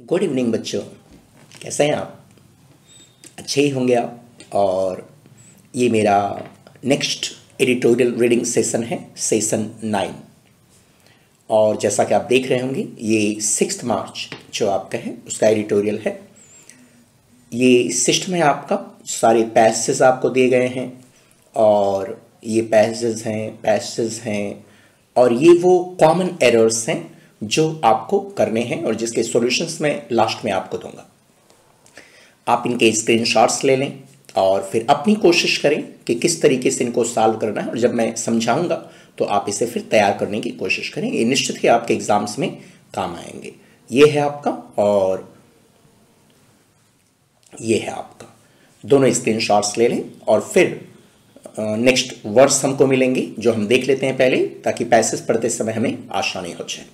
Good evening बच्चों, कैसे हैं आप? अच्छे ही होंगे आप। और ये मेरा नेक्स्ट एडिटोरियल रीडिंग सेशन है, सेशन 9। और जैसा कि आप देख रहे होंगे ये 6 मार्च जो आपका है उसका एडिटोरियल है। ये सिस्टम है आपका, सारे पैसेज आपको दिए गए हैं और ये पैसेज हैं और ये वो कॉमन एरर्स हैं जो आपको करने हैं और जिसके सॉल्यूशंस मैं लास्ट में आपको दूंगा। आप इनके स्क्रीनशॉट्स ले लें और फिर अपनी कोशिश करें कि किस तरीके से इनको सॉल्व करना है, और जब मैं समझाऊंगा तो आप इसे फिर तैयार करने की कोशिश करें। ये निश्चित ही आपके एग्जाम्स में काम आएंगे। ये है आपका और ये है आपका, दोनों स्क्रीनशॉट्स ले लें और फिर नेक्स्ट वर्ड्स हमको मिलेंगे जो हम देख लेते हैं पहले, ताकि पैसेज पढ़ते समय हमें आसानी हो जाए।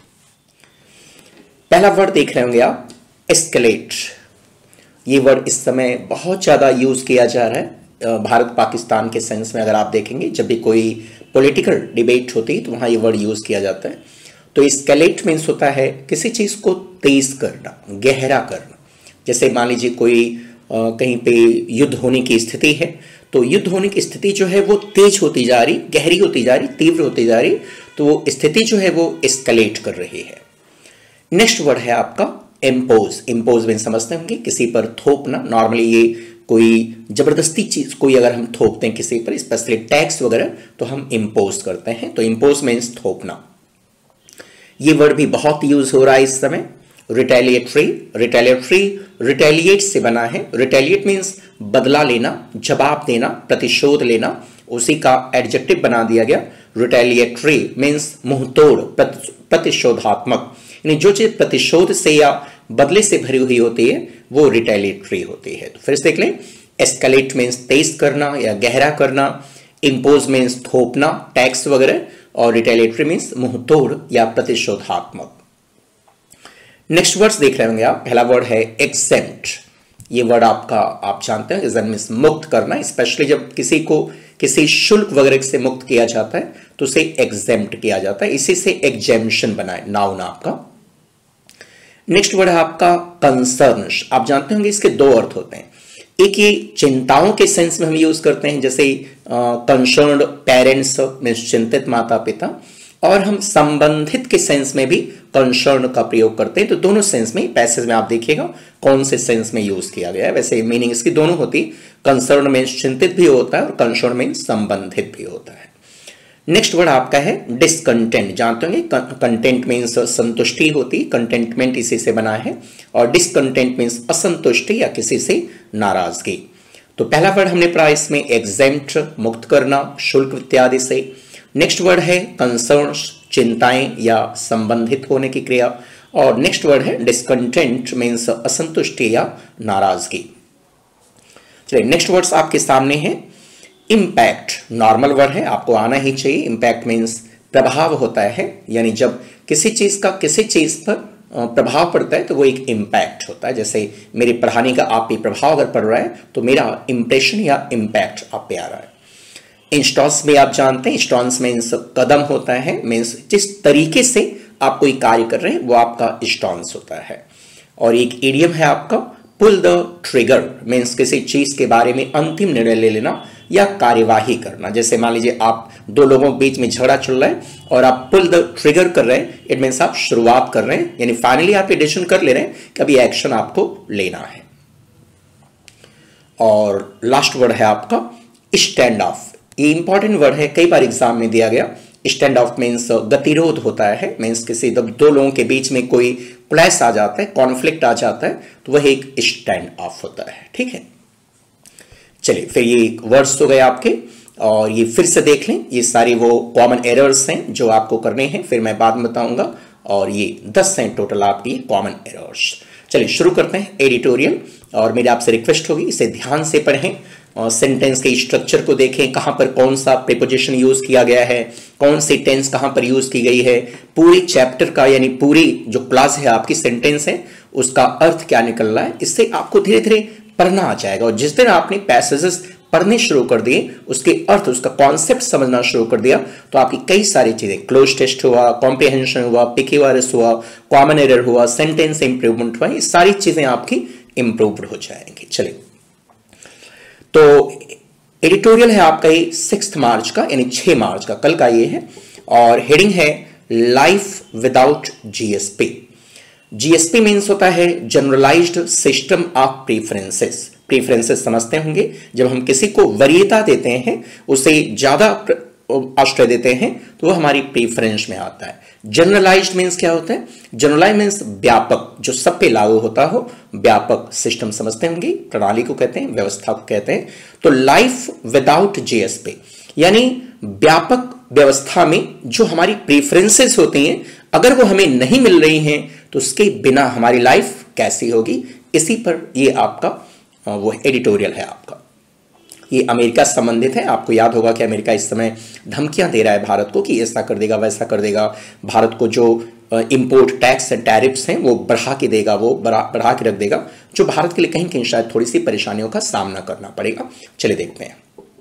पहला वर्ड देख रहे होंगे आप, एस्केलेट। ये वर्ड इस समय बहुत ज़्यादा यूज़ किया जा रहा है भारत पाकिस्तान के सेंस में। अगर आप देखेंगे जब भी कोई पॉलिटिकल डिबेट होती है तो वहाँ ये वर्ड यूज़ किया जाता है। तो एस्केलेट मीन्स होता है किसी चीज़ को तेज करना, गहरा करना। जैसे मान लीजिए कोई कहीं पे युद्ध होने की स्थिति है, तो युद्ध होने की स्थिति जो है वो तेज होती जा रही, गहरी होती जा रही, तीव्र होती जा रही, तो वो स्थिति जो है वो एस्केलेट कर रही है। नेक्स्ट वर्ड है आपका इम्पोज। इम्पोज में समझते होंगे किसी पर थोपना। नॉर्मली ये कोई जबरदस्ती चीज कोई अगर हम थोपते हैं किसी पर, स्पेशली टैक्स वगैरह, तो हम इम्पोज करते हैं। तो इम्पोज मीन्स थोपना। ये वर्ड भी बहुत यूज हो रहा है इस समय। रिटेलिएटरी रिटेलिएट से बना है। रिटेलिएट मीन्स बदला लेना, जवाब देना, प्रतिशोध लेना, उसी का एडजेक्टिव बना दिया गया। रिटेलिएटरी मीन्स मुंहतोड़, प्रतिशोधात्मक, यानी जो चीज प्रतिशोध से या बदले से भरी हुई होती है वो रिटेलिएटरी होती है। तो फिर से देख लें, एस्केलेट मीन्स तेज करना या गहरा करना, इम्पोज मीन्स थोपना, टैक्स वगैरह, और रिटेलिएटरी मीन्स मुंहतोड़ या प्रतिशोधात्मक। नेक्स्ट वर्ड्स देख रहे होंगे आप। पहला वर्ड है एग्जेम्प्ट। ये वर्ड आपका आप जानते हैं, एग्जेम्प्ट मीन्स मुक्त करना। स्पेशली जब किसी को किसी शुल्क वगैरह से मुक्त किया जाता है तो उसे एग्जेम्प्ट किया जाता है। इसी से एग्जेम्पशन बना है, नाउन आपका। नेक्स्ट वर्ड है आपका कंसर्न्स। आप जानते होंगे इसके दो अर्थ होते हैं। एक ये चिंताओं के सेंस में हम यूज करते हैं, जैसे कंसर्न्ड पेरेंट्स मीन्स चिंतित माता पिता, और हम संबंधित के सेंस में भी कंसर्न का प्रयोग करते हैं। तो दोनों सेंस में पैसेज में आप देखिएगा कौन से सेंस में यूज किया गया है। वैसे मीनिंग इसकी दोनों होती, कंसर्न मीन्स चिंतित भी होता है और कंसर्न मीन्स संबंधित भी होता है। नेक्स्ट वर्ड आपका है डिसकंटेंट। जानते होंगे कंटेंट मीन्स संतुष्टि होती, कंटेंटमेंट इसी से बना है, और डिसकंटेंट मीन्स असंतुष्टि या किसी से नाराजगी। तो पहला वर्ड हमने पढ़ा इसमें एग्जेम्प्ट, मुक्त करना शुल्क इत्यादि से। नेक्स्ट वर्ड है कंसर्न्स, चिंताएं या संबंधित होने की क्रिया, और नेक्स्ट वर्ड है डिसकंटेंट मीन्स असंतुष्टि या नाराजगी। चलिए नेक्स्ट वर्ड्स आपके सामने है। इम्पैक्ट नॉर्मल वर्ड है, आपको आना ही चाहिए। इम्पैक्ट मीन्स प्रभाव होता है, यानी जब किसी चीज का किसी चीज पर प्रभाव पड़ता है तो वो एक इम्पैक्ट होता है। जैसे मेरे पढ़ाने का आप पे प्रभाव अगर पड़ रहा है तो मेरा इंप्रेशन या इम्पैक्ट आप पे आ रहा है। इंस्टॉन्स में आप जानते हैं, इंस्टॉन्स मीन्स कदम होता है, मीन्स जिस तरीके से आप कोई कार्य कर रहे हैं वो आपका इंस्टॉन्स होता है। और एक इडियम है आपका पुल द ट्रिगर, मीन्स किसी चीज के बारे में अंतिम निर्णय ले लेना या कार्यवाही करना। जैसे मान लीजिए आप दो लोगों के बीच में झगड़ा चल रहा है और आप पुल द ट्रिगर कर रहे हैं, इट मीन्स आप शुरुआत कर रहे हैं, यानी फाइनली आप ये डिसीजन कर ले रहे हैं कि अभी एक्शन आपको लेना है। और लास्ट वर्ड है आपका स्टैंड ऑफ। ये इंपॉर्टेंट वर्ड है, कई बार एग्जाम में दिया गया। स्टैंड ऑफ मीन्स गतिरोध होता है, मीन्स किसी दो लोगों के बीच में कोई क्लैश आ जाता है, कॉन्फ्लिक्ट आ जाता है, तो वह एक स्टैंड ऑफ होता है। ठीक है, चलिए फिर ये वर्ड्स तो गए आपके, और ये फिर से देख लें। ये सारी वो कॉमन एरर्स हैं जो आपको करने हैं, फिर मैं बाद में बताऊंगा। और ये 10 हैं टोटल आपकी कॉमन एरर्स। चलिए शुरू करते हैं एडिटोरियल, और मेरी आपसे रिक्वेस्ट होगी इसे ध्यान से पढ़ें और सेंटेंस के स्ट्रक्चर को देखें, कहां पर कौन सा प्रीपोजिशन यूज किया गया है, कौन सी टेंस कहां पर यूज की गई है, पूरी चैप्टर का यानी पूरी जो क्लास है आपकी सेंटेंस है उसका अर्थ क्या निकल रहा है। इससे आपको धीरे धीरे पढ़ना आ जाएगा, और जिस दिन आपने पैसेजेस पढ़ने शुरू कर दिए, उसके अर्थ, उसका कॉन्सेप्ट समझना शुरू कर दिया, तो आपकी कई सारी चीजें, क्लोज टेस्ट हुआ, कॉम्प्रिहेंशन हुआ, पिक्यूआरएस हुआ, कॉमन एरर हुआ, सेंटेंस इंप्रूवमेंट हुआ, ये सारी चीजें आपकी इंप्रूव्ड हो जाएंगी। चलिए, तो एडिटोरियल है आपका ये 6 मार्च का, यानी 6 मार्च का, कल का ये है, और हेडिंग है life without GSP. GSP means होता है generalised system of preferences. Preferences समझते होंगे, जब हम किसी को वरीयता देते हैं, उसे ज्यादा आश्रय देते हैं, तो वो हमारी प्रीफरेंस में आता है। जनरलाइज्ड मीन्स क्या होता है? जनरलाइज मीन्स व्यापक, जो सब पे लागू होता हो, व्यापक सिस्टम समझते होंगे, प्रणाली को कहते हैं, व्यवस्था को कहते हैं। तो लाइफ विदाउट जीएसपी यानी व्यापक व्यवस्था में जो हमारी प्रीफरेंसेस होती हैं, अगर वो हमें नहीं मिल रही हैं, तो उसके बिना हमारी लाइफ कैसी होगी, इसी पर ये आपका वो एडिटोरियल है आपका। ये अमेरिका से संबंधित है। आपको याद होगा कि अमेरिका इस समय धमकियां दे रहा है भारत को कि ऐसा कर देगा, वैसा कर देगा, भारत को जो इंपोर्ट टैक्स एंड टैरिफ्स हैं वो बढ़ा के देगा, वो बढ़ा के रख देगा, जो भारत के लिए कहीं कहीं शायद थोड़ी सी परेशानियों का सामना करना पड़ेगा। चलिए देखते हैं।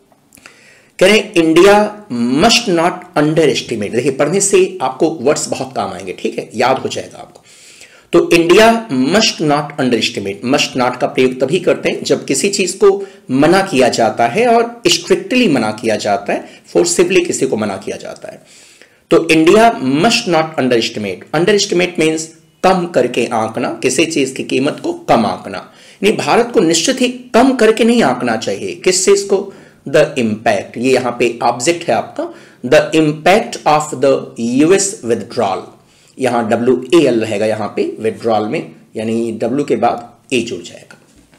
कह रहे हैं India must not underestimate. देखिए, पढ़ने से आपको वर्ड्स बहुत काम आएंगे, ठीक है, याद हो जाएगा आपको। तो India must not underestimate, must not का प्रयोग तभी करते हैं जब किसी चीज को मना किया जाता है और स्ट्रिक्टली मना किया जाता है, फोर्सिबली किसी को मना किया जाता है। तो India must not underestimate. Underestimate means कम करके आंकना, किसी चीज की कीमत को कम आंकना। नहीं, भारत को निश्चित ही कम करके नहीं आंकना चाहिए। किस चीज को? The impact. ये यहां पे ऑब्जेक्ट है आपका, the impact of the US withdrawal. यहां WAL रहेगा यहां पे विथड्रॉल में, यानी W के बाद A जुड़ जाएगा।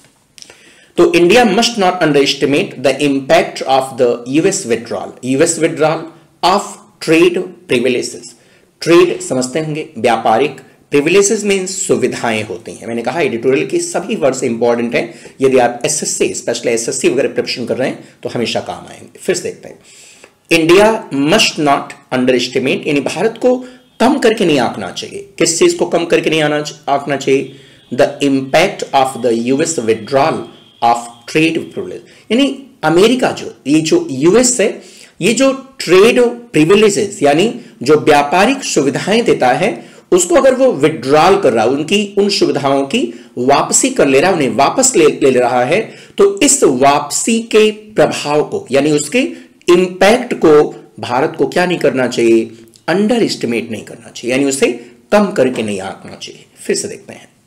तो India must not underestimate the impact of the US withdrawal. US withdrawal of trade privileges. Trade समझते होंगे, व्यापारिक, प्रिविलेजेस मीन्स सुविधाएं होती हैं। मैंने कहा एडिटोरियल की सभी वर्ड्स इंपॉर्टेंट हैं, यदि आप SSC स्पेशली SSC वगैरह प्रिपरेशन कर रहे हैं तो हमेशा काम आएंगे। फिर से देखते हैं। India must not underestimate यानी भारत को कम करके नहीं आंकना चाहिए। किस चीज को कम करके नहीं आंकना चाहिए? The impact of the US withdrawal of trade privilege. यानी अमेरिका ये जो यूएस है, ये जो ट्रेड प्रिविलेजेस यानी जो व्यापारिक सुविधाएं देता है, उसको अगर वो विथड्रॉल कर रहा है, उनकी उन सुविधाओं की वापसी कर ले रहा है, उन्हें वापस ले रहा है, तो इस वापसी के प्रभाव को यानी उसके इंपैक्ट को भारत को क्या नहीं करना चाहिए? अंडर एस्टिमेट नहीं करना चाहिए, यानी उसे कम करके नहीं आंकना चाहिए। फिर से देखते हैं।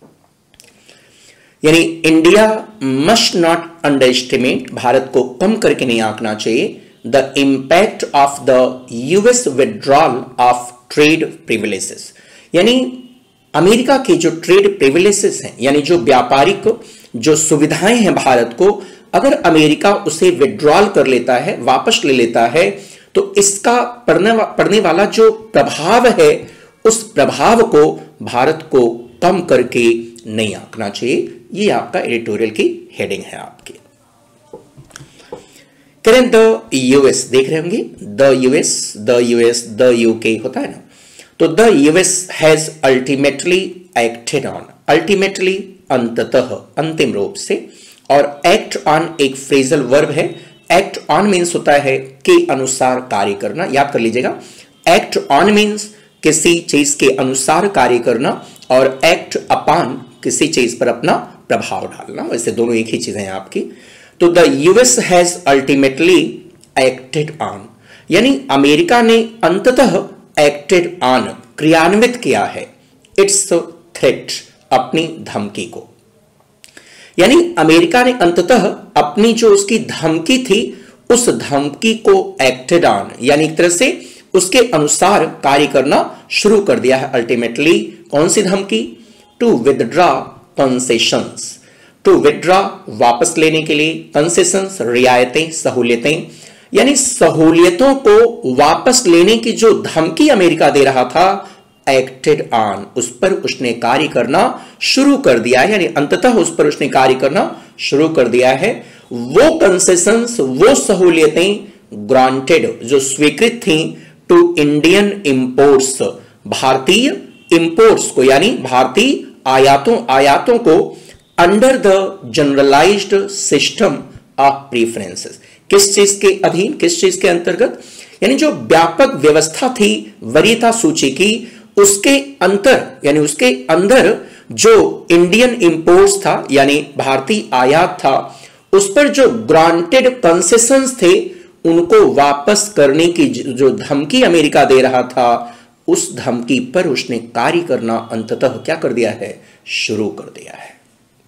यानी India must not underestimate, भारत को कम करके नहीं आंकना चाहिए, the impact of the US withdrawal of trade privileges. यानी अमेरिका के जो ट्रेड प्रिविलेजेस हैं, यानी जो व्यापारिक जो सुविधाएं हैं भारत को, अगर अमेरिका उसे विथड्रॉल कर लेता है, वापस ले लेता है, तो इसका पड़ने वाला जो प्रभाव है, उस प्रभाव को भारत को कम करके नहीं आंकना चाहिए। ये आपका एडिटोरियल की हेडिंग है आपकी। करें द यूएस, देख रहे होंगे द यूएस, द यूके होता है ना। तो the US has ultimately acted on, ultimately अंततः, अंतिम रूप से, और एक्ट ऑन एक फ्रेजल वर्ब है। एक्ट ऑन मीन्स होता है के अनुसार कार्य करना, याद कर लीजिएगा। एक्ट ऑन मीन्स किसी चीज के अनुसार कार्य करना, और एक्ट अपॉन किसी चीज पर अपना प्रभाव डालना। वैसे दोनों एक ही चीजें हैं आपकी। तो the US has ultimately acted on, यानी अमेरिका ने अंततः एक्टेड ऑन, क्रियान्वित किया है, इट्स थ्रेट, अपनी धमकी को। यानी अमेरिका ने अंततः अपनी जो उसकी धमकी थी, उस धमकी को एक्टेड ऑन, यानी एक तरह से उसके अनुसार कार्य करना शुरू कर दिया है। अल्टीमेटली कौन सी धमकी? To withdraw concessions, to withdraw वापस लेने के लिए, कंसेशंस रियायतें, सहूलियतें, यानी सहूलियतों को वापस लेने की जो धमकी अमेरिका दे रहा था, एक्टेड ऑन, उस पर उसने कार्य करना शुरू कर दिया है, यानी अंततः उस पर उसने कार्य करना शुरू कर दिया है। वो कंसेशंस, वो सहूलियतें ग्रांटेड, जो स्वीकृत थी, टू इंडियन इंपोर्ट्स, भारतीय इंपोर्ट्स को, यानी भारतीय आयातों को, under the generalised system of preferences. किस चीज के अधीन, किस चीज के अंतर्गत? यानी जो व्यापक व्यवस्था थी वरीयता सूची की, उसके अंदर जो इंडियन इंपोर्ट्स था यानी भारतीय आयात था, उस पर जो ग्रांटेड कंसेशंस थे उनको वापस करने की जो धमकी अमेरिका दे रहा था, उस धमकी पर उसने कार्य करना अंततः क्या कर दिया है? शुरू कर दिया है।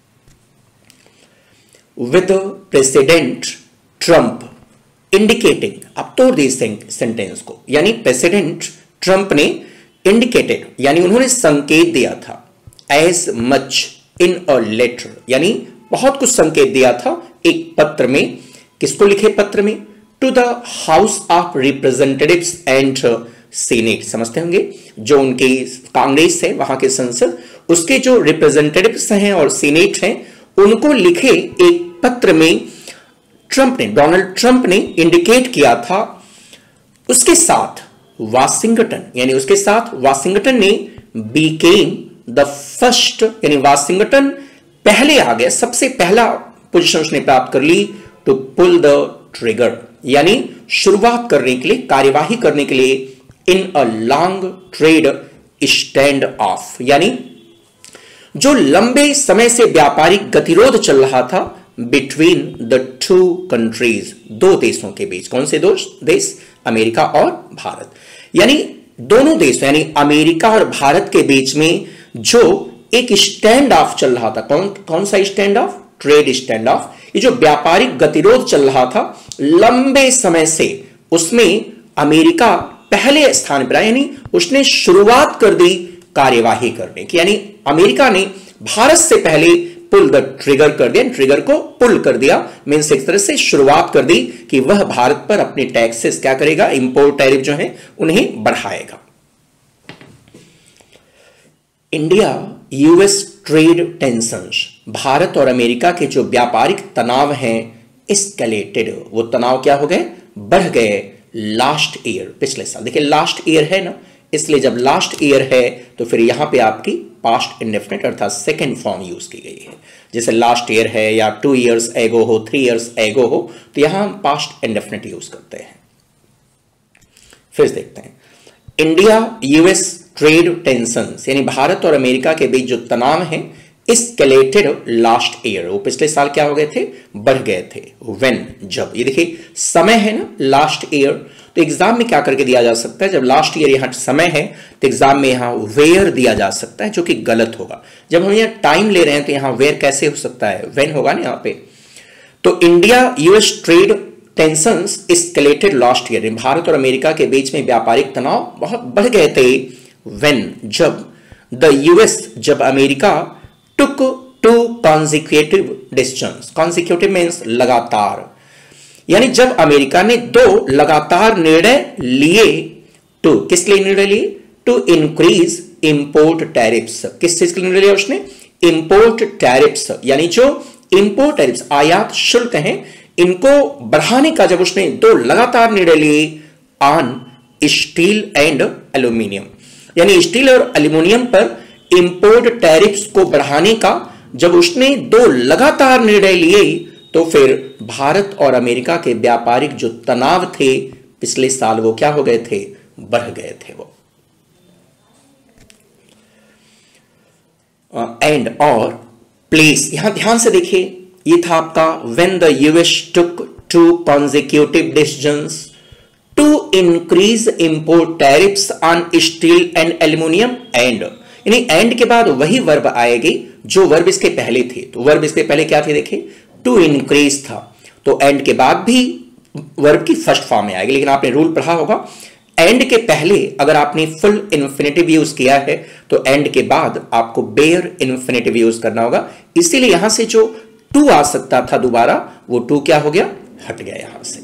विद प्रेसिडेंट ट्रंप इंडिकेटिंग, अब तोड़ दी सेंटेंस को, यानी प्रेसिडेंट ट्रंप ने इंडिकेटेड यानी उन्होंने संकेत दिया था, as much in a letter यानी बहुत कुछ संकेत दिया था एक पत्र में। किसको लिखे पत्र में? To the House of Representatives and Senate. समझते होंगे जो उनकी कांग्रेस है, वहां के संसद, उसके जो रिप्रेजेंटेटिव्स हैं और सीनेट हैं, उनको लिखे एक पत्र में ट्रंप ने, डोनाल्ड ट्रंप ने इंडिकेट किया था। उसके साथ वाशिंगटन यानी उसके साथ वाशिंगटन ने बीकेम द फर्स्ट यानी वाशिंगटन पहले आ गया, सबसे पहला पोजीशन उसने प्राप्त कर ली, टू पुल द ट्रिगर यानी शुरुआत करने के लिए, कार्यवाही करने के लिए, in a long trade stand of यानी जो लंबे समय से व्यापारिक गतिरोध चल रहा था बिटवीन द टू कंट्रीज, दो देशों के बीच। कौन से दो देश? अमेरिका और भारत। यानी दोनों देश यानी अमेरिका और भारत के बीच में जो एक स्टैंड ऑफ चल रहा था। कौन सा standoff? Trade stand of. ये जो व्यापारिक गतिरोध चल रहा था लंबे समय से, उसमें अमेरिका पहले स्थान पर, यानी उसने शुरुआत कर दी कार्यवाही करने की, यानी अमेरिका ने भारत से पहले पुल द ट्रिगर कर दिया, ट्रिगर को पुल कर दिया, मीन्स एक तरह से शुरुआत कर दी कि वह भारत पर अपने टैक्सेस क्या करेगा? इंपोर्ट टैरिफ जो है उन्हें बढ़ाएगा। India US trade tensions, Bharat और अमेरिका के जो व्यापारिक तनाव हैं एस्केलेटेड, वो तनाव क्या हो गए? बढ़ गए लास्ट ईयर, पिछले साल। देखिए लास्ट ईयर है ना, इसलिए जब लास्ट ईयर है तो फिर यहां पे आपकी पास्ट इंडेफिनिट अर्थात सेकंड फॉर्म यूज की गई है। जैसे लास्ट ईयर है या 2 years एगो हो, 3 years एगो हो, तो यहां हम पास्ट इंडेफिनिट यूज करते हैं। फिर देखते हैं इंडिया यूएस ट्रेड टेंशंस यानी भारत और अमेरिका के बीच जो तनाव है एस्केलेटेड लास्ट ईयर, वो पिछले साल क्या हो गए थे? बढ़ गए थे। व्हेन, जब। ये देखिए समय है ना लास्ट ईयर, तो एग्जाम में क्या करके दिया जा सकता है? जब लास्ट ईयर यहां समय है तो एग्जाम में यहां वेयर दिया जा सकता है, जो कि गलत होगा। जब हम यहां टाइम ले रहे हैं तो यहां वेयर कैसे हो सकता है? व्हेन होगा ना यहां पे। तो India US trade tensions escalated last year, Bharat और अमेरिका के बीच में व्यापारिक तनाव बहुत बढ़ गए थे। व्हेन, जब। द यूएस, जब America took 2 consecutive decisions, consecutive means लगातार, यानी जब अमेरिका ने 2 लगातार निर्णय लिए, टू किस लिए निर्णय लिए? To increase import tariffs. किस चीज के लिए निर्णय लिया उसने? इंपोर्ट टैरिफ्स, यानी जो इंपोर्ट टैरिफ्स आयात शुल्क हैं इनको बढ़ाने का जब उसने 2 लगातार निर्णय लिए ऑन स्टील एंड एल्यूमिनियम, यानी स्टील और एल्यूमिनियम पर इंपोर्ट टैरिफ्स को बढ़ाने का जब उसने 2 लगातार निर्णय लिए, तो फिर भारत और अमेरिका के व्यापारिक जो तनाव थे पिछले साल वो क्या हो गए थे? बढ़ गए थे वो। एंड और प्लेस, यहां ध्यान से देखिए, ये था आपका when the US took 2 consecutive decisions to increase import tariffs on steel and aluminum and, यानी एंड के बाद वही वर्ब आएगी जो वर्ब इसके पहले थे। तो वर्ब इसके पहले क्या थे? देखिए टू इंक्रीज था, तो एंड के बाद भी वर्ब की फर्स्ट फॉर्म में आएगी। लेकिन आपने रूल पढ़ा होगा, एंड के पहले अगर आपने फुल इन्फिनेटिव यूज किया है तो एंड के बाद आपको बेयर इन्फिनेटिव यूज करना होगा। इसीलिए यहां से जो टू आ सकता था दोबारा, वो टू क्या हो गया? हट गया यहां से।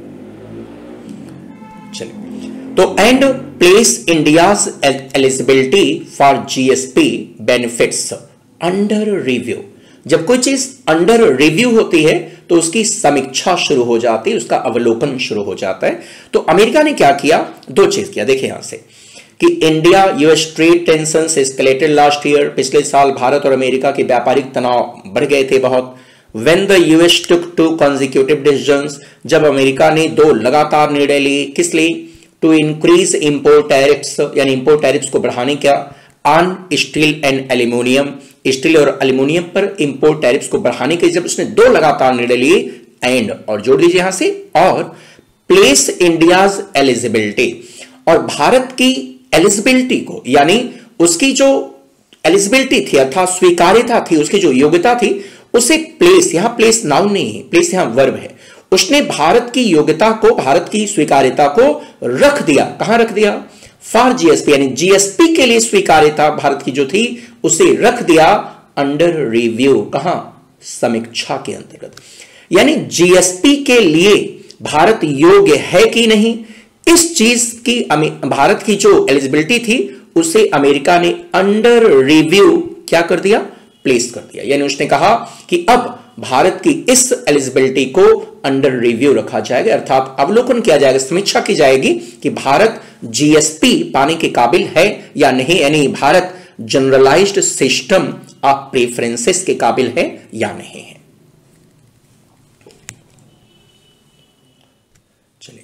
चलिए, तो and place India's eligibility for GSP benefits under review. जब कोई चीज अंडर रिव्यू होती है तो उसकी समीक्षा शुरू हो जाती है, उसका अवलोकन शुरू हो जाता है। तो अमेरिका ने क्या किया? 2 चीज किया। देखिए यहां से कि India US trade tensions escalated last year, पिछले साल भारत और अमेरिका के व्यापारिक तनाव बढ़ गए थे बहुत। When the US took 2 consecutive decisions, जब अमेरिका ने 2 लगातार निर्णय लिए, किस लिए? टू इंक्रीज इंपोर्ट टैरिफ्स, यानी इंपोर्ट टैरिफ्स को बढ़ाने क्या? On steel and aluminium, steel और एल्यूमिनियम पर इंपोर्ट टैरिफ्स को बढ़ाने के जब उसने 2 लगातार निर्णय लिए, एंड और जोड़ लीजिए यहां से, और प्लेस इंडियाज एलिजिबिलिटी, और भारत की एलिजिबिलिटी को, यानी उसकी जो एलिजिबिलिटी थी अर्थात स्वीकार्यता थी, उसकी जो योग्यता थी, उसे प्लेस, यहां प्लेस नाउन नहीं है, प्लेस यहां वर्ब है, उसने भारत की योग्यता को, भारत की स्वीकार्यता को रख दिया। कहां रख दिया? फॉर जीएसपी, यानी जीएसपी के लिए स्वीकार्यता भारत की जो थी उसे रख दिया अंडर रिव्यू। कहां? समीक्षा के अंतर्गत, यानी जीएसपी के लिए भारत योग्य है कि नहीं, इस चीज की भारत की जो एलिजिबिलिटी थी उसे अमेरिका ने अंडर रिव्यू क्या कर दिया? प्लेस कर दिया। यानी उसने कहा कि अब भारत की इस एलिजिबिलिटी को अंडर रिव्यू रखा जाएगा, अर्थात अवलोकन किया जाएगा, समीक्षा की जाएगी कि भारत जीएसपी पाने के काबिल है या नहीं, यानी Bharat generalised system of preferences के काबिल है या नहीं है। चलिए,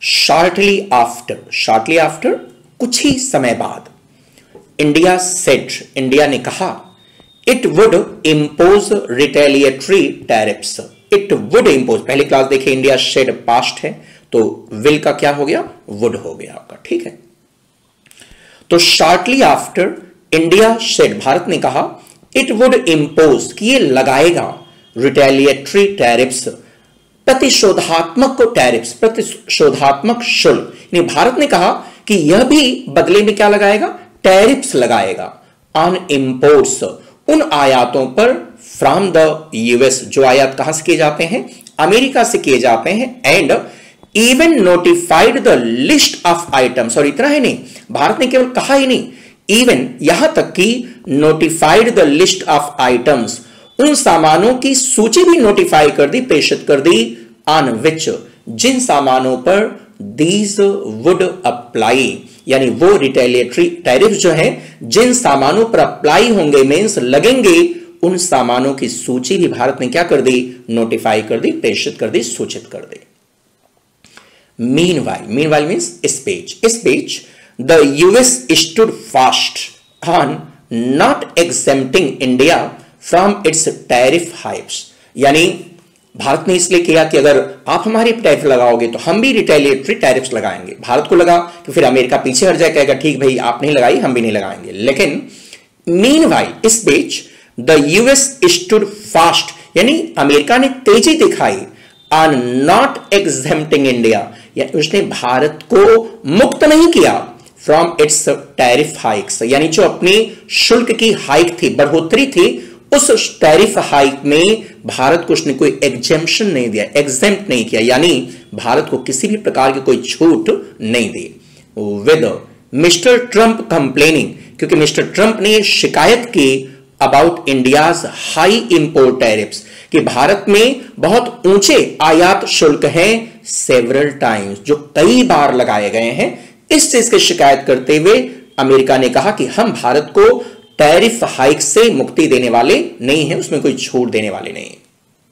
शॉर्टली आफ्टर कुछ ही समय बाद, इंडिया सेड, इंडिया ने कहा, it would impose retaliatory tariffs, it would impose, पहले क्लास देखे इंडिया सेड पास्ट है, तो विल का क्या हो गया? वुड हो गया आपका, ठीक है। तो shortly after India said, Bharat ने कहा, इट वुड इंपोज, कि ये लगाएगा रिटेलिएटरी टैरिफ्स, प्रतिशोधात्मक टैरिफ्स, प्रतिशोधात्मक शुल्क, यानी भारत ने कहा कि यह भी बदले में क्या लगाएगा? टैरिफ्स लगाएगा ऑन इंपोर्ट्स, उन आयातों पर फ्रॉम द यूएस, जो आयात कहां से किए जाते हैं? अमेरिका से किए जाते हैं, and even notified the list of items, और इतना ही नहीं, भारत ने केवल कहा ही नहीं, इवन यहां तक कि notified the list of items, उन सामानों की सूची भी नोटिफाई कर दी, प्रेषित कर दी, ऑन विच, जिन सामानों पर दीज वुड अप्लाई, यानी वो रिटेलिएटरी टैरिफ जो है जिन सामानों पर अप्लाई होंगे, मींस लगेंगे, उन सामानों की सूची भी भारत ने क्या कर दी? नोटिफाई कर दी, प्रेषित कर दी, सूचित कर दी। मीनवाइल मींस इस बीच the US stood fast on not exempting India from its tariff hikes, यानी भारत ने इसलिए किया कि अगर आप हमारी टैरिफ लगाओगे तो हम भी रिटेलिएटरी टैरिफ्स लगाएंगे। भारत को लगा कि फिर अमेरिका पीछे हट जाए, कहेगा ठीक भाई आप नहीं लगाई, हम भी नहीं लगाएंगे। लेकिन मीनवाइल, इस बीच द यूएस स्टूड फास्ट, यानी अमेरिका ने तेजी दिखाई ऑन नॉट एग्जेम्प्टिंग इंडिया, यानी उसने भारत को मुक्त नहीं किया फ्रॉम इट्स टैरिफ हाइक्स, यानी जो अपनी शुल्क की हाइक थी, बढ़ोतरी थी, उस टैरिफ हाइक में भारत को उसने कोई एग्जेम्पशन नहीं दिया, एग्जेम्प्ट नहीं किया, यानी भारत को किसी भी प्रकार की कोई छूट नहीं दी। विद मिस्टर ट्रंप कंप्लेनिंग, क्योंकि मिस्टर ट्रंप ने शिकायत की about India's high import tariffs, कि भारत में बहुत ऊंचे आयात शुल्क हैं, सेवरल टाइम्स, जो कई बार लगाए गए हैं। इस चीज की शिकायत करते हुए अमेरिका ने कहा कि हम भारत को टैरिफ हाइक से मुक्ति देने वाले नहीं है, उसमें कोई छूट देने वाले नहीं है।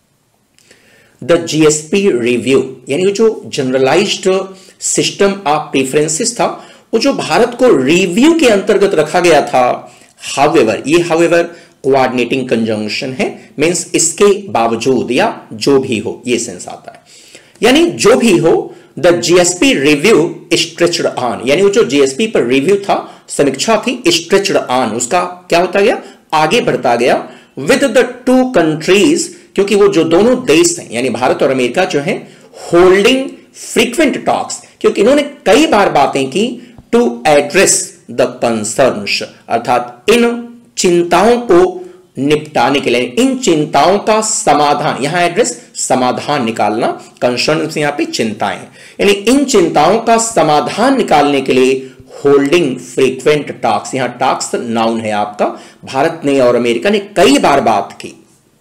द जीएसपी रिव्यू, यानी जो जनरलाइज्ड सिस्टम ऑफ प्रेफरेंसेस था, वो जो भारत को रिव्यू के अंतर्गत रखा गया था, हाउएवर, ये हाउएवर कोऑर्डिनेटिंग कंजंक्शन है, मींस इसके बावजूद या जो भी हो, ये सेंस आता है, यानी जो भी हो, the GSP review stretched on, यानी वो जो जीएसपी पर रिव्यू था, समीक्षा थी, स्ट्रेच्ड ऑन, उसका क्या होता गया? आगे बढ़ता गया, विद द टू कंट्रीज, क्योंकि वो जो दोनों देश हैं, यानी भारत और अमेरिका जो हैं, होल्डिंग फ्रीक्वेंट टॉक्स, क्योंकि इन्होंने कई बार बातें की, टू एड्रेस द कंसर्न्स, अर्थात इन चिंताओं को निपटाने के लिए, इन चिंताओं का समाधान, यहां एड्रेस समाधान निकालना, कंसर्न यहां पे चिंताएं, यानी इन चिंताओं का समाधान निकालने के लिए होल्डिंग फ्रीक्वेंट टॉक्स, यहां टॉक्स नाउन है आपका, भारत ने और अमेरिका ने कई बार बात की।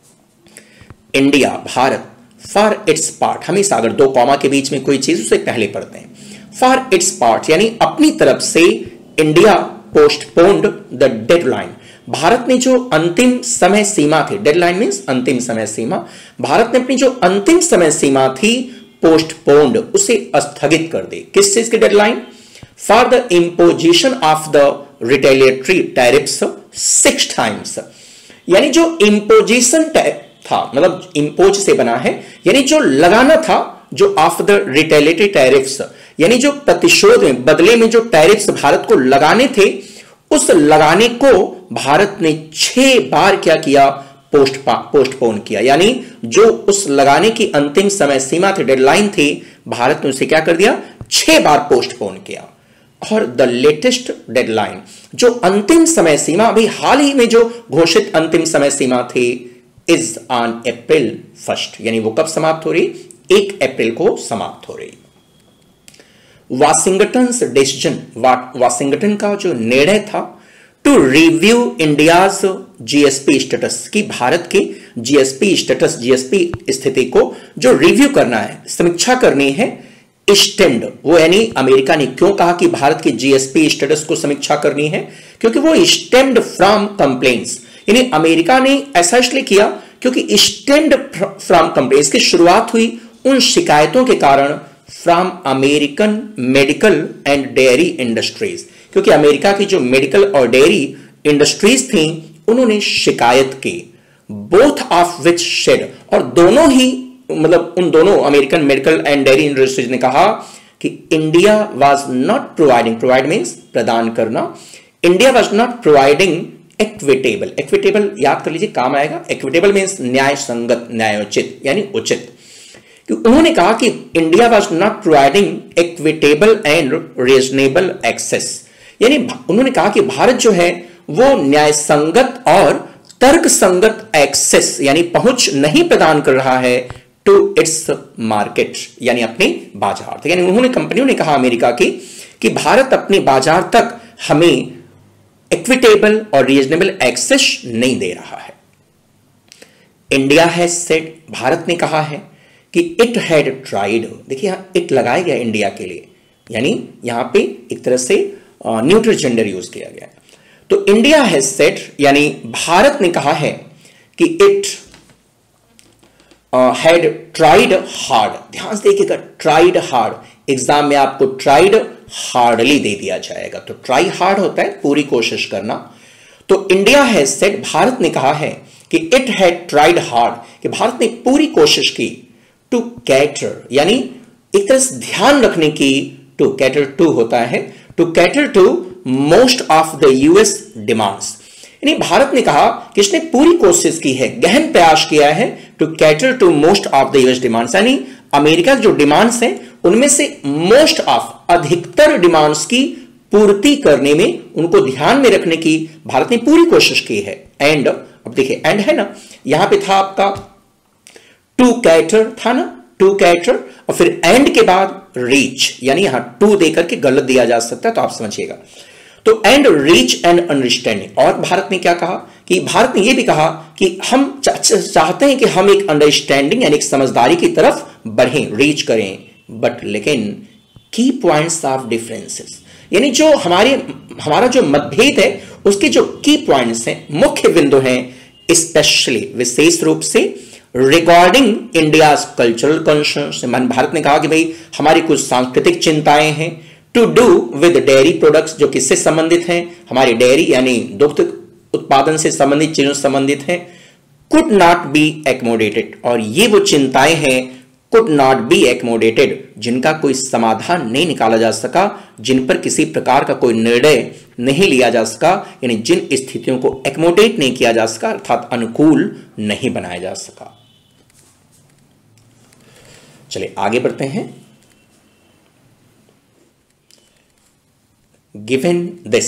India, Bharat, for its part, हमेशा अगर 2 कॉमा के बीच में कोई चीज उसे पहले पढ़ते हैं, फॉर इट्स पार्ट, यानी अपनी तरफ से India postponed the deadline, Bharat ने जो अंतिम समय सीमा थी, डेडलाइन मींस अंतिम समय सीमा, भारत ने अपनी जो अंतिम समय सीमा थी पोस्टपोन्ड, उसे स्थगित कर दी। किस चीज की deadline? For the imposition of the retaliatory tariffs 6 times। यानी जो इम्पोजिशन था, मतलब इम्पोज से बना है, यानी जो लगाना था, जो ऑफ द रिटेलिएटरी टैरिफ्स, यानी जो प्रतिशोध में, बदले में जो टैरिफ्स भारत को लगाने थे, उस लगाने को भारत ने 6 बार क्या किया? पोस्टपोन किया। यानी जो उस लगाने की अंतिम समय सीमा थी, डेडलाइन थी, भारत ने उसे क्या कर दिया? 6 बार पोस्टपोन किया। और द लेटेस्ट डेडलाइन, जो अंतिम समय सीमा अभी हाल ही में जो घोषित अंतिम समय सीमा थी, इज ऑन April 1st, यानी वो कब समाप्त हो रही? 1 अप्रैल को समाप्त हो रही। वाशिंगटन्स डिसीजन, वाशिंगटन का जो निर्णय था to review India's GSP status, की भारत के जीएसपी स्टेटस, जीएसपी स्थिति को जो रिव्यू करना है, समीक्षा करनी है, स्टेम्ड, वो यानी अमेरिका ने क्यों कहा कि भारत के जीएसपी स्टेटस को समीक्षा करनी है? क्योंकि वो स्टेम्ड फ्रॉम कंप्लेंट्स, यानी अमेरिका ने ऐसा इसलिए किया क्योंकि स्टेम्ड फ्रॉम कंप्लेंट्स की शुरुआत हुई उन शिकायतों के कारण from American medical and dairy industries, क्योंकि अमेरिका की जो मेडिकल और डेयरी इंडस्ट्रीज थी, उन्होंने शिकायत की, बोथ ऑफ विच शेड, और दोनों ही, मतलब उन दोनों American medical and dairy industries ने कहा कि India was not providing, provide means प्रदान करना, India was not providing equitable, equitable याद कर लीजिए, काम आएगा। इक्विटेबल मींस न्याय संगत, न्यायोचित, यानी उचित। उन्होंने कहा कि India was not providing equitable and reasonable access, यानी उन्होंने कहा कि भारत जो है वो न्याय संगत और तर्क संगत एक्सेस, यानी पहुंच नहीं प्रदान कर रहा है टू इट्स मार्केट, यानी अपने बाजार तक। यानी उन्होंने, कंपनियों ने कहा अमेरिका की, कि भारत अपने बाजार तक हमें इक्विटेबल और रीजनेबल एक्सेस नहीं दे रहा है। इंडिया हैज सेड, भारत ने कहा है कि इट हैड ट्राइड, देखिए यहां इट लगाया गया इंडिया के लिए, यानी यहां पे एक तरह से न्यूट्रल जेंडर यूज किया गया। तो इंडिया हैज सेड, यानी भारत ने कहा है कि इट हैड ट्राइड हार्ड, ध्यान से देखिएगा, ट्राइड हार्ड, एग्जाम में आपको ट्राइड हार्डली दे दिया जाएगा, तो ट्राई हार्ड होता है पूरी कोशिश करना। तो इंडिया हैज सेड, भारत ने कहा है कि इट हैड ट्राइड हार्ड, कि भारत ने पूरी कोशिश की टू कैटर, यानी एक तरह से ध्यान रखने की, टू कैटर टू होता है, to cater to most of the US demands, यानी भारत ने कहा कि इसने पूरी कोशिश की है, गहन प्रयास किया है to cater to most of the US demands, यानी अमेरिका की जो डिमांड्स हैं उनमें से मोस्ट ऑफ, अधिकतर डिमांड्स की पूर्ति करने में, उनको ध्यान में रखने की भारत ने पूरी कोशिश की है। एंड, अब देखिए एंड है ना, यहां पे था आपका टू कैटर था ना, टू कैटर, और फिर एंड के बाद रीच, यानी यहां टू देकर के गलत दिया जा सकता है, तो आप समझिएगा। तो एंड रीच एंड अंडरस्टैंडिंग, और भारत ने क्या कहा कि भारत ने यह भी कहा कि हम चाहते हैं कि हम एक अंडरस्टैंडिंग यानी एक समझदारी की तरफ बढ़ें, रीच करें, बट लेकिन की पॉइंट्स ऑफ डिफरेंसेस, यानी जो हमारा जो मतभेद है उसके जो की पॉइंट्स हैं, मुख्य बिंदु हैं, स्पेशली विशेष रूप से regarding India's cultural concerns, Bharat ने कहा कि भाई हमारी कुछ सांस्कृतिक चिंताएं हैं, to do with dairy products, जो किससे संबंधित हैं, हमारी डेयरी यानी दुग्ध उत्पादन से संबंधित चीजों से संबंधित हैं, कुड नॉट बी एक्मोडेटेड, और ये वो चिंताएं हैं कुड नॉट बी एक्मोडेटेड, जिनका कोई समाधान नहीं निकाला जा सका, जिन पर किसी प्रकार का कोई निर्णय नहीं लिया जा सका, यानी जिन स्थितियों को एक्मोडेट नहीं किया जा सका, अर्थात अनुकूल नहीं बनाया जा सका। चलिए आगे बढ़ते हैं। गिवन दिस,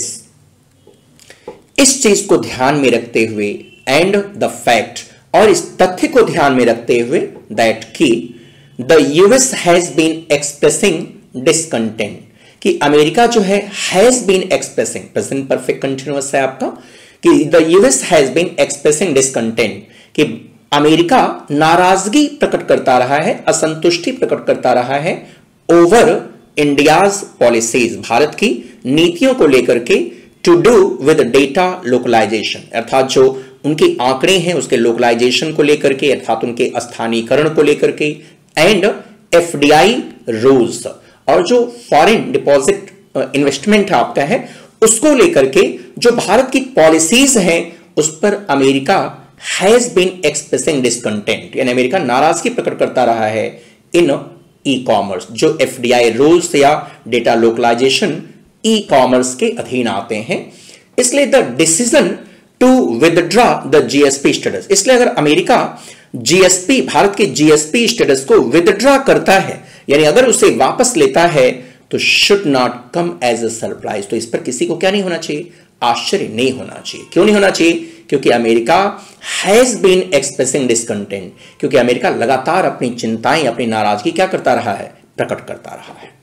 इस चीज को ध्यान में रखते हुए, एंड द फैक्ट, और इस तथ्य को ध्यान में रखते हुए, दैट की the US has been expressing discontent, कि अमेरिका जो है has been expressing, present perfect continuous है आपका, कि the US has been expressing discontent, कि अमेरिका नाराजगी प्रकट करता रहा है, असंतुष्टि प्रकट करता रहा है ओवर इंडियाज पॉलिसीज, भारत की नीतियों को लेकर के, to do with data localisation, अर्थात जो उनके आंकड़े हैं उसके लोकलाइजेशन को लेकर के, अर्थात उनके स्थानीयकरण को लेकर के, एंड एफडीआई रूल्स, और जो फॉरेन डिपॉजिट इन्वेस्टमेंट आपका है उसको लेकर के जो भारत की पॉलिसीज हैं उस पर America has been expressing discontent, यानी अमेरिका नाराजगी प्रकट करता रहा है इन ई कॉमर्स, जो एफडीआई रूल्स या डेटा लोकलाइजेशन ई कॉमर्स के अधीन आते हैं। इसलिए the decision to withdraw the GSP status, इसलिए अगर अमेरिका जीएसपी, भारत के जीएसपी स्टेटस को विदड्रॉ करता है, यानी अगर उसे वापस लेता है, तो should not come as a surprise, तो इस पर किसी को क्या नहीं होना चाहिए, आश्चर्य नहीं होना चाहिए। क्यों नहीं होना चाहिए? क्योंकि America has been expressing discontent, क्योंकि अमेरिका लगातार अपनी चिंताएं, अपनी नाराजगी क्या करता रहा है, प्रकट करता रहा है।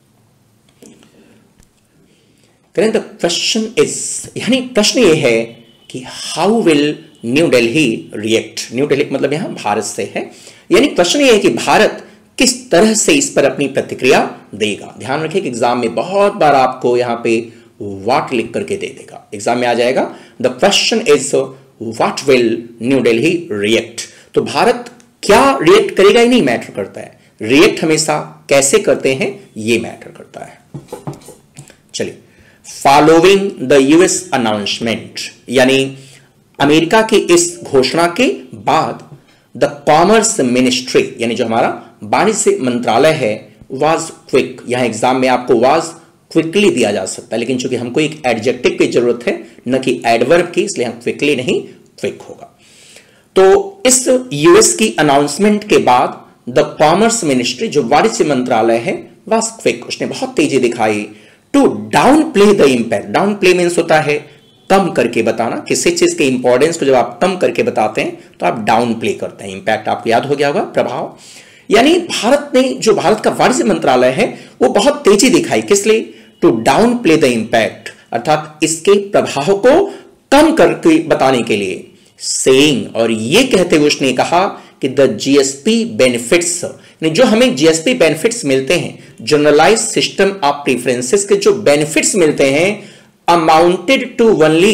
द क्वेश्चन इज, यानी प्रश्न यह है कि how will New Delhi react, New Delhi मतलब यहां भारत से है, यानी प्रश्न यह है कि भारत किस तरह से इस पर अपनी प्रतिक्रिया देगा। ध्यान रखिए कि एग्जाम में बहुत बार आपको यहां पे व्हाट लिख करके दे देगा, एग्जाम में आ जाएगा the question is what will New Delhi react, तो भारत क्या रिएक्ट करेगा ही नहीं मैटर करता है, रिएक्ट हमेशा कैसे करते हैं ये मैटर करता है। चलिए, फॉलोइंग द यूएस अनाउंसमेंट, यानी अमेरिका की इस घोषणा के बाद द कॉमर्स मिनिस्ट्री, यानी जो हमारा वाणिज्य मंत्रालय है, वाज क्विक, यहां एग्जाम में आपको वाज क्विकली दिया जा सकता है, लेकिन चूंकि हमको एक एडजेक्टिव की जरूरत है न कि एडवर्ब की, इसलिए हम क्विकली नहीं, क्विक होगा। तो इस यूएस की अनाउंसमेंट के बाद द कॉमर्स मिनिस्ट्री, जो वाणिज्य मंत्रालय है, वाज क्विक, उसने बहुत तेजी दिखाई to downplay the impact. Downplay means होता है कम करके बताना, किसी चीज के इंपॉर्टेंस को जब आप कम करके बताते हैं तो आप डाउन प्ले करते हैं। इंपैक्ट आपको याद हो गया होगा, प्रभाव, यानी भारत ने, जो भारत का वाणिज्य मंत्रालय है, वो बहुत तेजी दिखाई, किस लिए, to downplay the impact, अर्थात इसके प्रभाव को कम करके बताने के लिए, सेइंग, और ये कहते हुए उसने कहा कि द जीएसपी बेनिफिट्स, जो हमें जीएसपी बेनिफिट्स मिलते हैं, जनरलाइज सिस्टम ऑफ प्रेफरेंसेस के जो बेनिफिट्स मिलते हैं, अमाउंटेड टू ओनली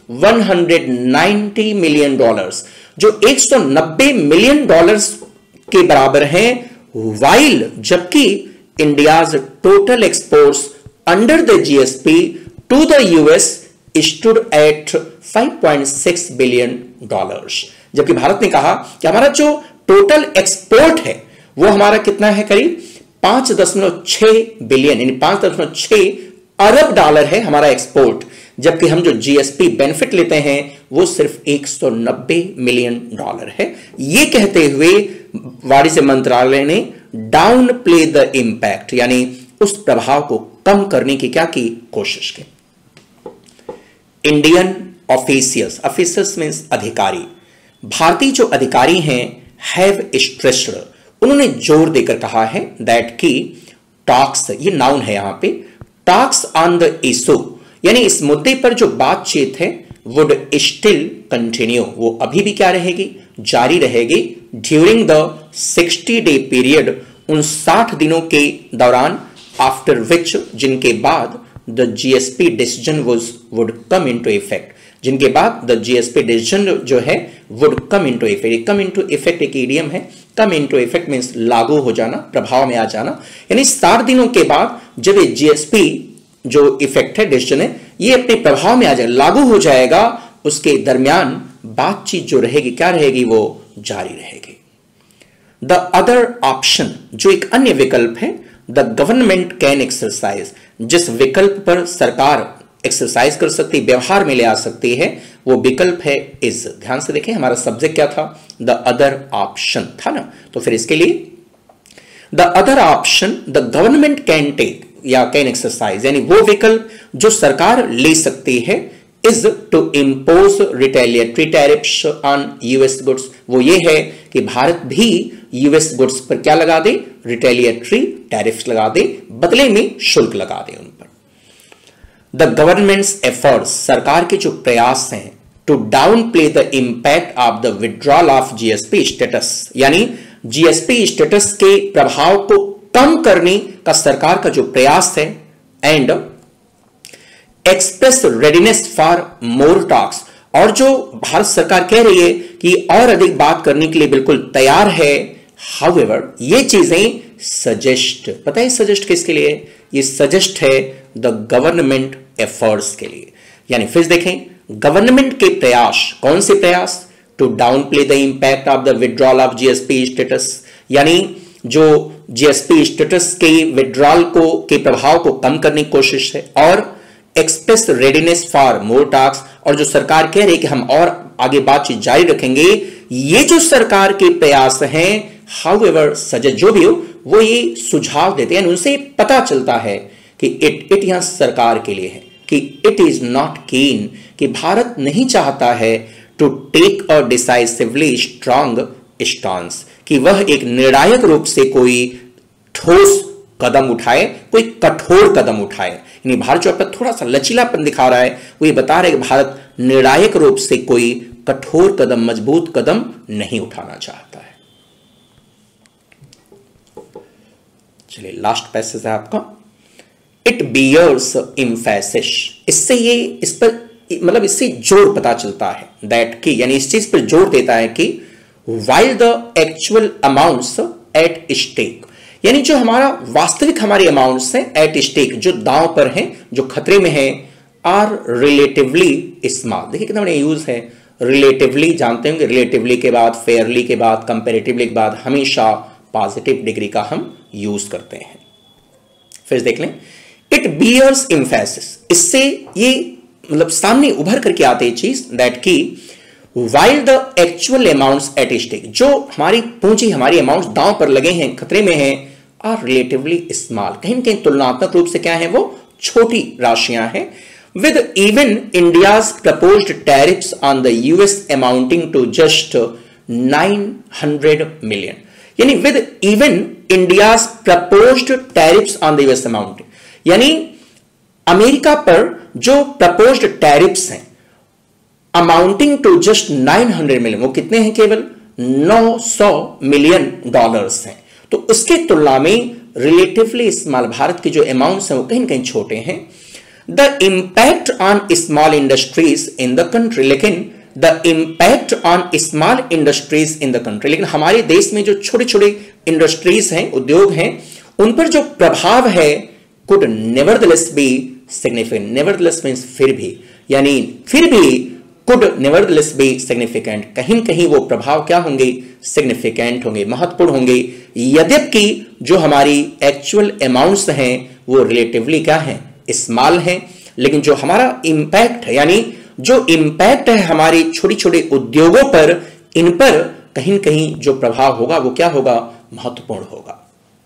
$190 मिलियन, जो $190 मिलियन के बराबर हैं, वाइल, जबकि India's total exports under the GSP to the US stood at $5.6 billion, जबकि भारत ने कहा कि हमारा जो टोटल एक्सपोर्ट है वो हमारा कितना है, करीब 5.6 बिलियन, यानी 5.6 अरब डॉलर है हमारा एक्सपोर्ट, जबकि हम जो जीएसपी बेनिफिट लेते हैं वो सिर्फ $190 मिलियन है। ये कहते हुए वाणिज्य मंत्रालय ने डाउन प्ले द इंपैक्ट, यानी उस प्रभाव को कम करने की क्या की, कोशिश की। इंडियन ऑफिशियल्स, ऑफिशियल्स मींस अधिकारी, भारतीय जो अधिकारी हैं, हैव स्ट्रेस्ड, उन्होंने जोर देकर कहा है दैट की टॉक्स, ये नाउन है यहां पे, टॉक्स ऑन द इशू, यानी इस मुद्दे पर जो बातचीत है, वुड स्टिल कंटिन्यू, वो अभी भी क्या रहेगी, जारी रहेगी, ड्यूरिंग द 60 डे पीरियड, उन 60 दिनों के दौरान, आफ्टर विच, जिनके बाद the GSP decision would come into effect, जिनके बाद द जीएसपी डिसीजन जो है would come into effect. Come into effect एक इडियम है, कम इनटू इफेक्ट मींस लागू हो जाना, प्रभाव में आ जाना, यानी 60 दिनों के बाद जब ये जीएसपी जो इफेक्ट है, डिसीजन है, ये अपने प्रभाव में आ जाएगा, लागू हो जाएगा, उसके दरमियान बातचीत जो रहेगी, क्या रहेगी, वो जारी रहेगी। द अदर ऑप्शन, जो एक अन्य विकल्प है, द गवर्नमेंट कैन एक्सरसाइज, जिस विकल्प पर सरकार एक्सरसाइज कर सकती, व्यवहार में ले आ सकती है, वो विकल्प है इज। ध्यान से देखें, हमारा सब्जेक्ट क्या था, द अदर ऑप्शन था ना, तो फिर इसके लिए the other option the government can take या कैन एक्सरसाइज, यानी वो विकल्प जो सरकार ले सकती है, is to impose retaliatory tariffs on US goods, वो ये है कि भारत भी यूएस गुड्स पर क्या लगा दे, रिटेलिएटरी टैरिफ्स लगा दे, बदले में शुल्क लगा दे उन पर। द गवर्नमेंट्स एफर्ट्स, सरकार के जो प्रयास हैं, to downplay the impact of the withdrawal of GSP status, यानी जीएसपी स्टेटस के प्रभाव को कम करने का सरकार का जो प्रयास है, and express readiness for more talks, और जो भारत सरकार कह रही है कि और अधिक बात करने के लिए बिल्कुल तैयार है। हाउएवर ये चीजें सजेस्ट, पता है सजेस्ट किसके लिए? ये सजेस्ट है द गवर्नमेंट एफर्ट्स के लिए। यानी फिर देखें, गवर्नमेंट के प्रयास, कौन से प्रयास? To downplay the impact of the withdrawal of GSP status, यानी जो जीएसपी स्टेटस के विड्रॉल के प्रभाव को कम करने की कोशिश है, और express readiness for more talks, और जो सरकार कह रही है कि हम और आगे बातचीत जारी रखेंगे। ये जो सरकार के प्रयास हैं, हाउएवर सजेस्ट, जो भी हो वो ये सुझाव देते हैं, उनसे पता चलता है कि इट यहां सरकार के लिए है कि इट इज नॉट कीन, कि भारत नहीं चाहता है to take a decisively strong stance, कि वह एक निर्णायक रूप से कोई ठोस कदम उठाए, कोई कठोर कदम उठाए। यानी भारत जो अपना थोड़ा सा लचीलापन दिखा रहा है, वो ये बता रहा है कि भारत निर्णायक रूप से कोई कठोर कदम, मजबूत कदम नहीं उठाना चाहता है। चलिए लास्ट पैसेज है आपका, इट बियर्स एम्फेसिस, इससे ये इस पर मतलब इससे जोर पता चलता है दैट कि, यानी इस चीज पर जोर देता है कि while the actual amounts at stake, यानी जो हमारा वास्तविक हमारे अमाउंट्स हैं एट स्टेक, जो दांव पर हैं, जो खतरे में हैं, आर रिलेटिवली स्मॉल। देखिए कितना बड़ा यूज है रिलेटिवली, जानते होंगे रिलेटिवली के बाद, फेयरली के बाद, कंपैरेटिवली के बाद हमेशा पॉजिटिव डिग्री का हम यूज करते हैं। फिर देख लें, इट बियर्स एम्फेसिस, इससे ये मतलब सामने उभर करके आते चीज दैट की while the actual amounts at stake, जो हमारी पूंजी, हमारी अमाउंट्स दांव पर लगे हैं, खतरे में हैं, are relatively small, कहीं न कहीं तुलनात्मक रूप से क्या है, वो छोटी राशियां हैं। with even India's proposed tariffs on the US amounting to just 900 million, यानी with even India's proposed tariffs on the US amount, यानी अमेरिका पर जो proposed tariffs हैं अमाउंटिंग टू जस्ट 900 मिलियन, वो कितने हैं? केवल 900 मिलियन डॉलर्स हैं। तो उसके तुलना में रिलेटिवली स्मॉल भारत के जो अमाउंट्स हैं वो कहीं ना कहीं छोटे हैं। The impact on small industries in the country, लेकिन the impact on small industries in the country, लेकिन हमारे देश में जो छोटे छोटे इंडस्ट्रीज हैं, उद्योग हैं, उन पर जो प्रभाव है could nevertheless be significant. Nevertheless means फिर भी, यानी फिर भी कुड नेवरदलेस बी सिग्निफिकेंट, कहीं कहीं वो प्रभाव क्या होंगे? सिग्निफिकेंट होंगे, महत्वपूर्ण होंगे, यद्यपि जो हमारी एक्चुअल अमाउंट्स हैं वो रिलेटिवली क्या हैं? स्मॉल हैं। लेकिन जो हमारा इंपैक्ट है, यानी जो इंपैक्ट है हमारे छोटे छोटे उद्योगों पर, इन पर कहीं कहीं जो प्रभाव होगा वो क्या होगा? महत्वपूर्ण होगा।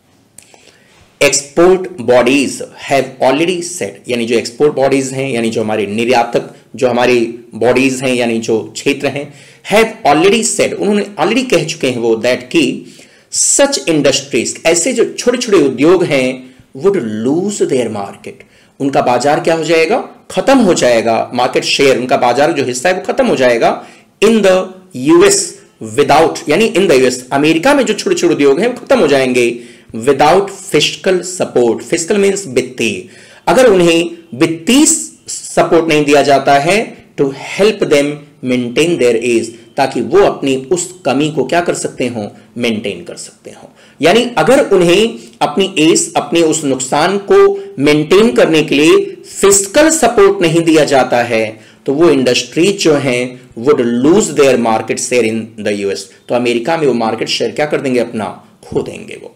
Export bodies have already said, यानी जो एक्सपोर्ट बॉडीज हैं, यानी जो हमारे निर्यातक जो हमारी बॉडीज हैं, यानी जो क्षेत्र हैं, हैव ऑलरेडी सेड, उन्होंने ऑलरेडी कह चुके हैं वो दैट की सच इंडस्ट्रीज, ऐसे जो छोटे छोटे उद्योग हैं, वुड लूज देयर मार्केट, उनका बाजार क्या हो जाएगा? खत्म हो जाएगा। मार्केट शेयर, उनका बाजार जो हिस्सा है वो खत्म हो जाएगा। इन द यूएस विदाउट, यानी इन द यूएस, अमेरिका में जो छोटे छोटे उद्योग हैं वो खत्म हो जाएंगे without fiscal support. Fiscal means वित्तीय, अगर उन्हें वित्तीय सपोर्ट नहीं दिया जाता है to help them maintain their edge, ताकि वो अपनी उस कमी को क्या कर सकते हो? मेंटेन कर सकते हो। यानी अगर उन्हें अपनी एज, अपने उस नुकसान को मेंटेन करने के लिए फिस्कल सपोर्ट नहीं दिया जाता है, तो वो इंडस्ट्रीज जो हैं would lose their market share in the US, तो अमेरिका में वो मार्केट शेयर क्या कर देंगे? अपना खो देंगे वो।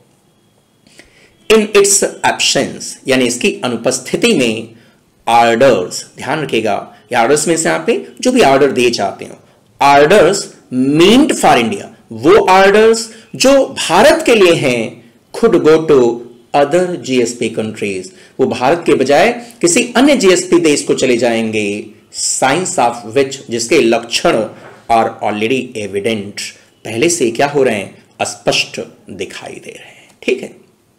इन इट्स एब्सेंस, यानी इसकी अनुपस्थिति में, ऑर्डर्स, ध्यान रखिएगा, ऑर्डर्स में से यहाँ पे जो भी ऑर्डर दिए जाते हो, ऑर्डर्स मींट फॉर इंडिया, वो ऑर्डर्स जो भारत के लिए हैं, should go to other GSP countries, वो भारत के बजाय किसी अन्य जीएसपी देश को चले जाएंगे। साइंस ऑफ विच, जिसके लक्षण आर ऑलरेडी एविडेंट, पहले से क्या हो रहे हैं? स्पष्ट दिखाई दे रहे हैं। ठीक है,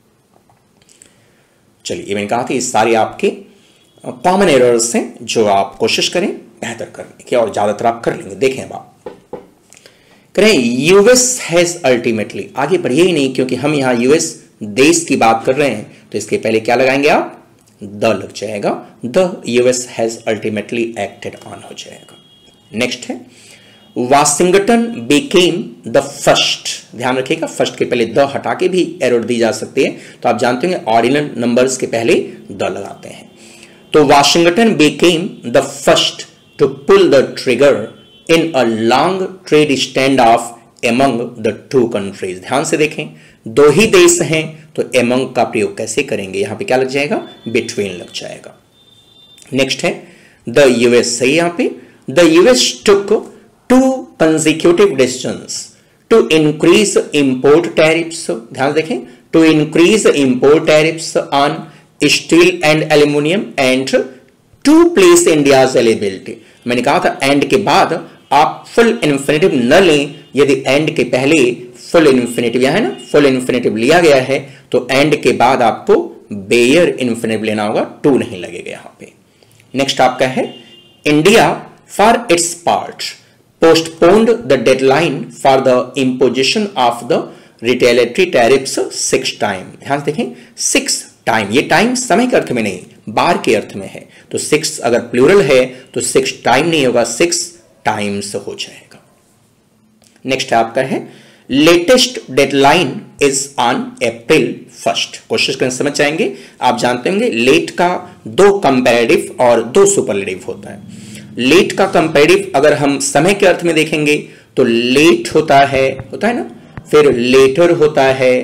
चलिए, मैंने कहा था ये सारे आपके कॉमन एरर्स हैं जो आप कोशिश करें बेहतर करने की, और ज्यादातर आप कर लेंगे। देखें अब आप करें, यूएस हैज अल्टीमेटली, आगे बढ़िए ही नहीं क्योंकि हम यहां यूएस देश की बात कर रहे हैं, तो इसके पहले क्या लगाएंगे आप? द लग जाएगा, the US has ultimately acted on हो जाएगा। नेक्स्ट है वाशिंगटन बिकेम द फर्स्ट, ध्यान रखिएगा फर्स्ट के पहले द हटा के भी एरर दी जा सकती है, तो आप जानते होंगे ऑर्डिनल नंबर्स के पहले द लगाते हैं। तो Washington became the first to pull the trigger in a long trade stand off among the two countries. ध्यान से देखें, दो ही देश हैं तो एमंग का प्रयोग कैसे करेंगे, यहां पे क्या लग जाएगा, बिटवीन लग जाएगा। नेक्स्ट है द यूएस, सही यहां पे the US took 2 consecutive decisions to increase import tariffs, ध्यान देखें, to increase import tariffs on steel and aluminum and to place India's eligibility। मैंने कहा था एंड के बाद आप फुल इन्फिनेटिव न लें, यदि एंड के पहले फुल इन्फिनेटिव यहां है ना, फुल इन्फिनेटिव लिया गया है तो एंड के बाद आपको बेयर इन्फिनेटिव लेना होगा, टू नहीं लगेगा यहां पे। नेक्स्ट आपका है India for its part postponed the deadline for the imposition of the retaliatory tariffs 6 times। ध्यान से देखें 6 टाइम, ये टाइम समय के अर्थ में नहीं, बार के अर्थ में है, तो 6 अगर प्लूरल है तो 6 टाइम नहीं होगा, 6 टाइम्स हो जाएगा। नेक्स्ट आपका है latest deadline is on April 1। कोशिश करके समझ जाएंगे। आप जानते होंगे लेट का 2 कंपैरेटिव और 2 सुपरलेटिव होता है। लेट का कंपैरेटिव अगर हम समय के अर्थ में देखेंगे तो लेट होता है ना, फिर लेटर होता है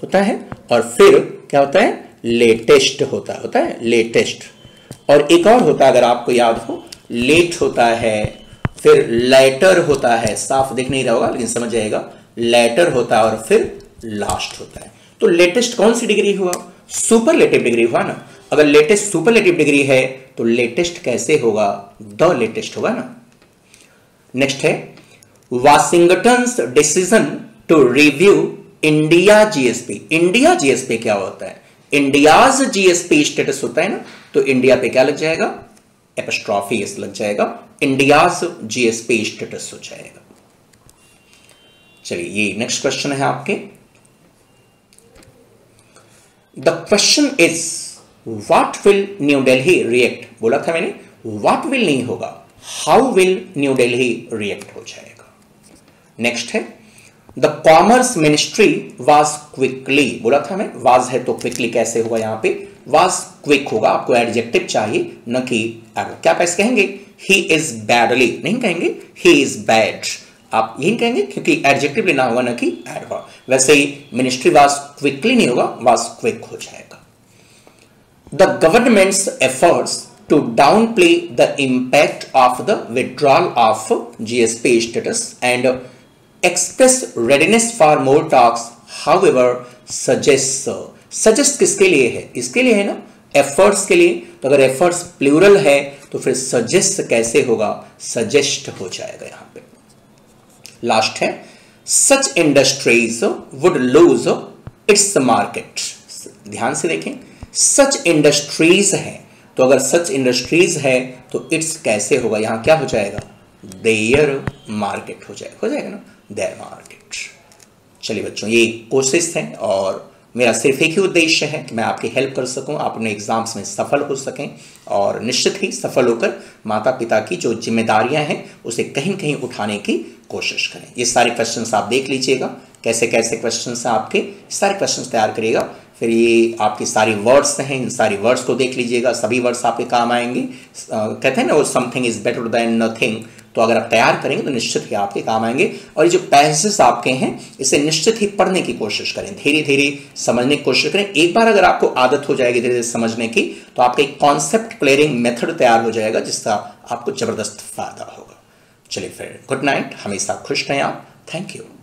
और फिर क्या होता है, लेटेस्ट होता है लेटेस्ट, और एक और होता है अगर आपको याद हो, लेट होता है, फिर लेटर होता है, साफ दिख नहीं रहा होगा लेकिन समझ जाएगा, लेटर होता है और फिर लास्ट होता है। तो लेटेस्ट कौन सी डिग्री हुआ, सुपरलेटिव डिग्री हुआ ना। अगर लेटेस्ट सुपरलेटिव डिग्री है तो लेटेस्ट कैसे होगा, द लेटेस्ट होगा ना। नेक्स्ट है Washington's decision to review India GSP. India GSP क्या होता है, इंडियाज जीएसपी स्टेटस होता है ना, तो इंडिया पे क्या लग जाएगा, एपस्ट्रॉफी एस लग जाएगा, इंडियाज जीएसपी स्टेटस हो जाएगा। चलिए ये नेक्स्ट क्वेश्चन है आपके। The question is what will New Delhi react, बोला था मैंने व्हाट विल नहीं होगा, how will New Delhi react हो जाएगा। नेक्स्ट है the commerce ministry was quickly, बोला था मैं वाज है तो क्विकली कैसे होगा, यहां पे वाज क्विक होगा, आपको एडजेक्टिव चाहिए न कि एडवर्ब। क्या पैसे कहेंगे, ही इज बैडली नहीं कहेंगे, ही इज बैड, आप यही कहेंगे क्योंकि एडजेक्टिव लेना होगा न कि एडवर्ब। वैसे ही मिनिस्ट्री वाज क्विकली नहीं होगा, वाज क्विक हो जाएगा। The government's efforts to downplay the impact of the withdrawal of GSP status and express readiness for more talks, however suggest किसके लिए है, इसके लिए है ना, efforts के लिए। तो अगर efforts प्लूरल है तो फिर suggest कैसे होगा, suggest हो जाएगा यहां पे। लास्ट है such industries would lose its market। ध्यान से देखें such industries है, तो अगर सच इंडस्ट्रीज है तो इट्स कैसे होगा, यहां क्या हो जाएगा, देयर मार्केट हो जाएगा ना, देयर मार्केट। चलिए बच्चों ये कोशिश है और मेरा सिर्फ एक ही उद्देश्य है कि मैं आपकी हेल्प कर सकूं, आप अपने एग्जाम्स में सफल हो सकें और निश्चित ही सफल होकर माता पिता की जो जिम्मेदारियां हैं उसे कहीं कहीं उठाने की कोशिश करें। ये सारे क्वेश्चंस आप देख लीजिएगा, कैसे कैसे क्वेश्चंस हैं आपके, सारे क्वेश्चंस तैयार करिएगा। फिर ये आपकी सारी वर्ड्स हैं, इन सारी वर्ड्स को देख लीजिएगा, सभी वर्ड्स आपके काम आएंगे। कहते हैं ना वो something is better than nothing, तो अगर आप तैयार करेंगे तो निश्चित ही आपके काम आएंगे। और ये जो पैसेज आपके हैं इसे निश्चित ही पढ़ने की कोशिश करें, धीरे धीरे समझने की कोशिश करें। एक बार अगर आपको आदत हो जाएगी धीरे धीरे समझने की तो आपका एक कॉन्सेप्ट क्लियरिंग मेथड तैयार हो जाएगा जिसका आपको जबरदस्त फायदा होगा। चलिए फिर गुड नाइट, हमेशा खुश रहें आप, थैंक यू।